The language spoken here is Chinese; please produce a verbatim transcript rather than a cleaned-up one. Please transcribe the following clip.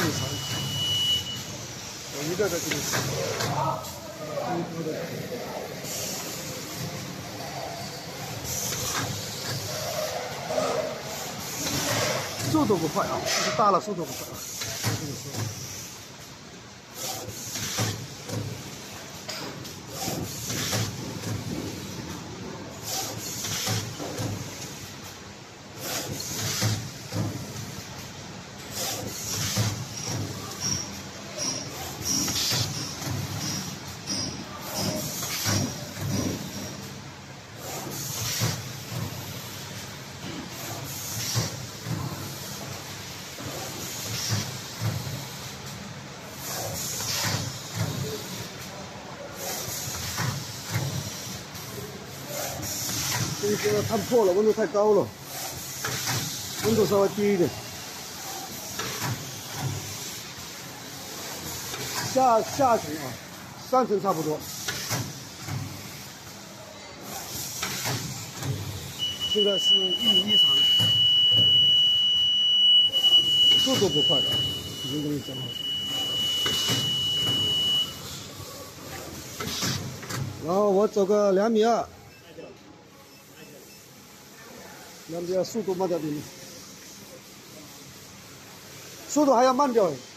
你尝，我一个个给你试，一个个。速度不快啊，就是大了速度不快啊，我跟你说。 这个烫破了，温度太高了，温度稍微低一点。下下层啊，上层差不多。现在是一米一长，速度不快的，已经跟你讲好。然后我走个两米二。 两边速度慢点点，速度还要慢点。